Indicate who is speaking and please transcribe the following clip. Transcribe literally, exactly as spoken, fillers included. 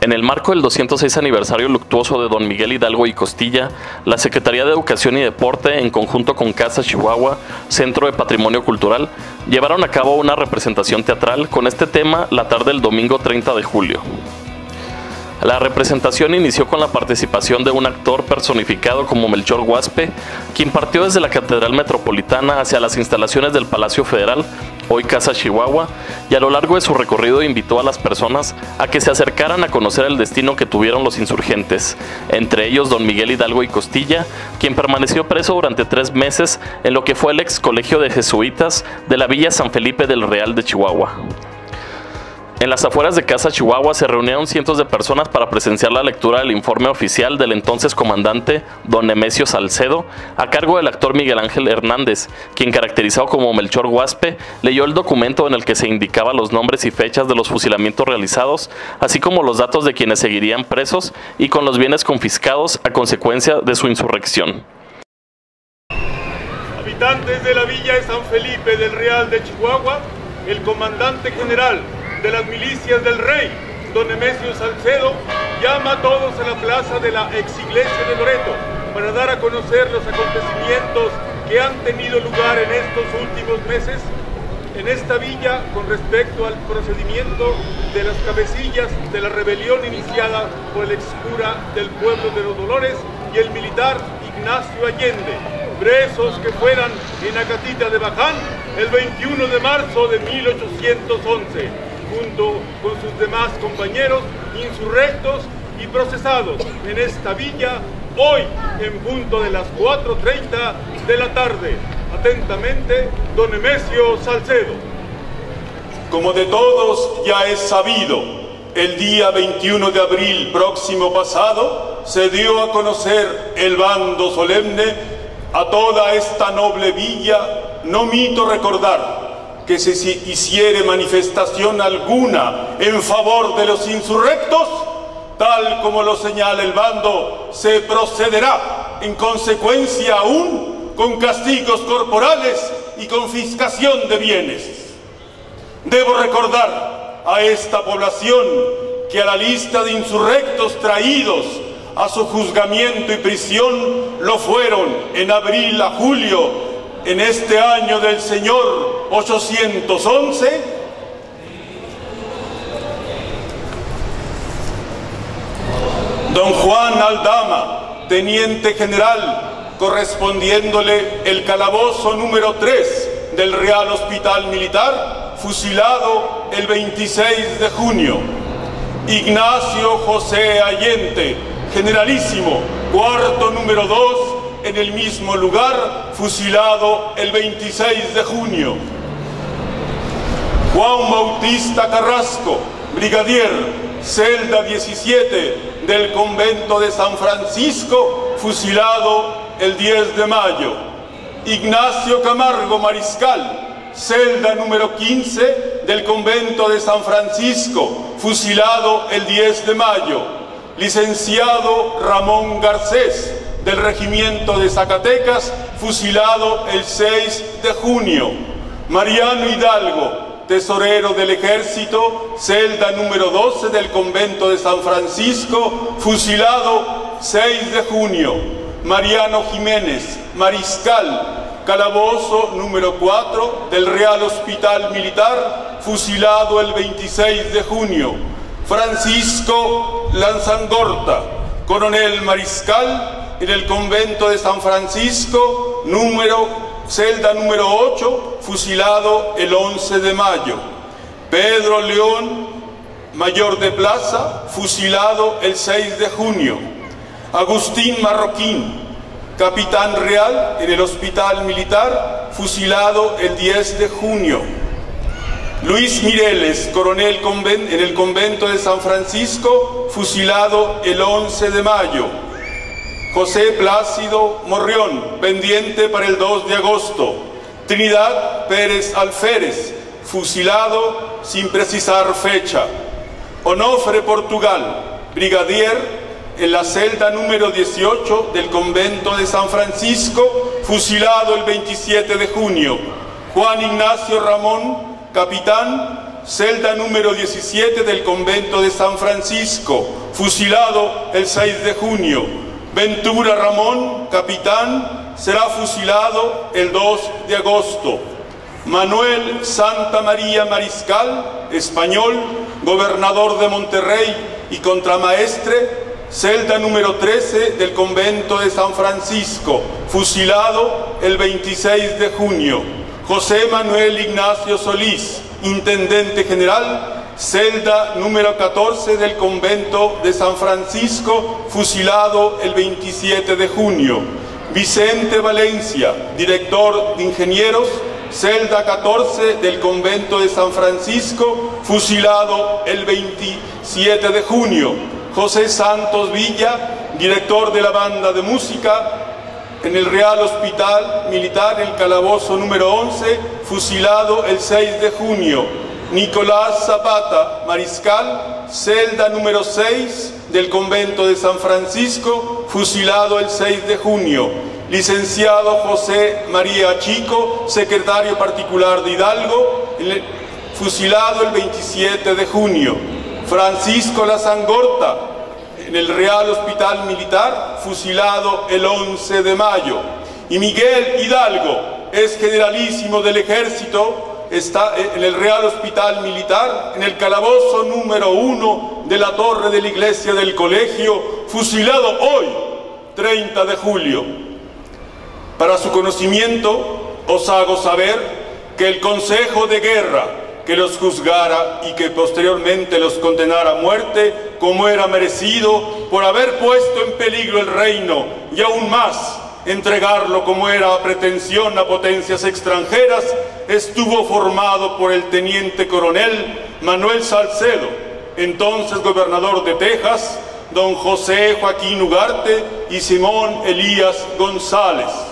Speaker 1: En el marco del doscientos seis aniversario luctuoso de Don Miguel Hidalgo y Costilla, la Secretaría de Educación y Deporte, en conjunto con Casa Chihuahua, Centro de Patrimonio Cultural, llevaron a cabo una representación teatral con este tema la tarde del domingo treinta de julio. La representación inició con la participación de un actor personificado como Melchor Guaspe, quien partió desde la Catedral Metropolitana hacia las instalaciones del Palacio Federal, hoy Casa Chihuahua, y a lo largo de su recorrido invitó a las personas a que se acercaran a conocer el destino que tuvieron los insurgentes, entre ellos Don Miguel Hidalgo y Costilla, quien permaneció preso durante tres meses en lo que fue el ex colegio de jesuitas de la Villa San Felipe del Real de Chihuahua. En las afueras de Casa Chihuahua se reunieron cientos de personas para presenciar la lectura del informe oficial del entonces comandante Don Nemesio Salcedo, a cargo del actor Miguel Ángel Hernández, quien, caracterizado como Melchor Guaspe, leyó el documento en el que se indicaban los nombres y fechas de los fusilamientos realizados, así como los datos de quienes seguirían presos y con los bienes confiscados a consecuencia de su insurrección.
Speaker 2: Habitantes de la Villa de San Felipe del Real de Chihuahua, el comandante general de las milicias del rey, Don Nemesio Salcedo, llama a todos a la plaza de la ex iglesia de Loreto para dar a conocer los acontecimientos que han tenido lugar en estos últimos meses en esta villa con respecto al procedimiento de las cabecillas de la rebelión iniciada por el excura del pueblo de los Dolores y el militar Ignacio Allende, presos que fueran en Acatita de Baján el veintiuno de marzo de mil ochocientos once. Junto con sus demás compañeros insurrectos y procesados en esta villa, hoy en punto de las cuatro treinta de la tarde. Atentamente, Don Nemesio Salcedo.
Speaker 3: Como de todos ya es sabido, el día veintiuno de abril próximo pasado se dio a conocer el bando solemne a toda esta noble villa. No mito recordar que se hiciere manifestación alguna en favor de los insurrectos, tal como lo señala el bando, se procederá en consecuencia aún con castigos corporales y confiscación de bienes. Debo recordar a esta población que a la lista de insurrectos traídos a su juzgamiento y prisión lo fueron en abril a julio en este año del Señor ochocientos once, Don Juan Aldama, teniente general, correspondiéndole el calabozo número tres del Real Hospital Militar, fusilado el veintiséis de junio. Ignacio José Allende, generalísimo, cuarto número dos, en el mismo lugar, fusilado el veintiséis de junio. Juan Bautista Carrasco, brigadier, celda diecisiete del convento de San Francisco, fusilado el diez de mayo. Ignacio Camargo Mariscal, celda número quince del convento de San Francisco, fusilado el diez de mayo. Licenciado Ramón Garcés, del regimiento de Zacatecas, fusilado el seis de junio. Mariano Hidalgo, tesorero del ejército, celda número doce del convento de San Francisco, fusilado seis de junio. Mariano Jiménez, mariscal, calabozo número cuatro del Real Hospital Militar, fusilado el veintiséis de junio. Francisco Lanzangorta, coronel mariscal, en el convento de San Francisco, número, celda número ocho, fusilado el once de mayo. Pedro León, mayor de plaza, fusilado el seis de junio. Agustín Marroquín, capitán real en el Hospital Militar, fusilado el diez de junio. Luis Mireles, coronel en el convento de San Francisco, fusilado el once de mayo. José Plácido Morrión, pendiente para el dos de agosto. Trinidad Pérez Alférez, fusilado sin precisar fecha. Onofre Portugal, brigadier, en la celda número dieciocho del convento de San Francisco, fusilado el veintisiete de junio. Juan Ignacio Ramón, capitán, celda número diecisiete del convento de San Francisco, fusilado el seis de junio. Ventura Ramón, capitán, será fusilado el dos de agosto. Manuel Santa María Mariscal, español, gobernador de Monterrey y contramaestre, celda número trece del convento de San Francisco, fusilado el veintiséis de junio. José Manuel Ignacio Solís, intendente general, celda número catorce del convento de San Francisco, fusilado el veintisiete de junio. Vicente Valencia, director de ingenieros, celda catorce del convento de San Francisco, fusilado el veintisiete de junio. José Santos Villa, director de la banda de música, en el Real Hospital Militar, en el calabozo número once, fusilado el seis de junio. Nicolás Zapata, mariscal, celda número seis del convento de San Francisco, fusilado el seis de junio. Licenciado José María Chico, secretario particular de Hidalgo, fusilado el veintisiete de junio. Francisco Lazangorta, en el Real Hospital Militar, fusilado el once de mayo. Y Miguel Hidalgo, es generalísimo del ejército, está en el Real Hospital Militar, en el calabozo número uno de la torre de la iglesia del colegio, fusilado hoy, treinta de julio. Para su conocimiento, os hago saber que el Consejo de Guerra que los juzgara y que posteriormente los condenara a muerte, como era merecido, por haber puesto en peligro el reino, y aún más, entregarlo como era pretensión a potencias extranjeras, estuvo formado por el teniente coronel Manuel Salcedo, entonces gobernador de Texas, don José Joaquín Ugarte y Simón Elías González.